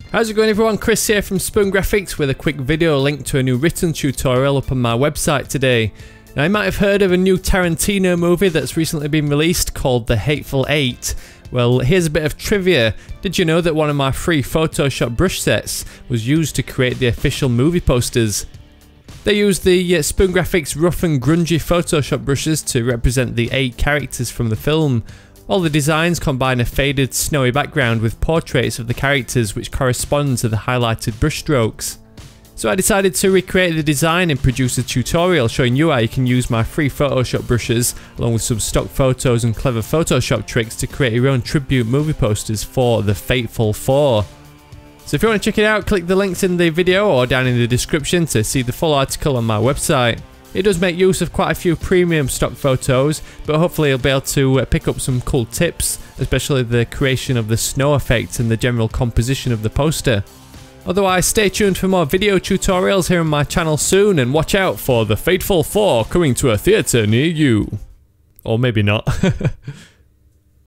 How's it going everyone, Chris here from Spoon Graphics with a quick video link to a new written tutorial up on my website today. Now you might have heard of a new Tarantino movie that's recently been released called The Hateful Eight. Well, here's a bit of trivia. Did you know that one of my free Photoshop brush sets was used to create the official movie posters? They used the Spoon Graphics rough and grungy Photoshop brushes to represent the 8 characters from the film. All the designs combine a faded, snowy background with portraits of the characters which correspond to the highlighted brush strokes. So I decided to recreate the design and produce a tutorial showing you how you can use my free Photoshop brushes along with some stock photos and clever Photoshop tricks to create your own tribute movie posters for the Fateful Four. So if you want to check it out, click the links in the video or down in the description to see the full article on my website. It does make use of quite a few premium stock photos, but hopefully you'll be able to pick up some cool tips, especially the creation of the snow effect and the general composition of the poster. Otherwise, stay tuned for more video tutorials here on my channel soon, and watch out for the Fateful Four coming to a theatre near you. Or maybe not.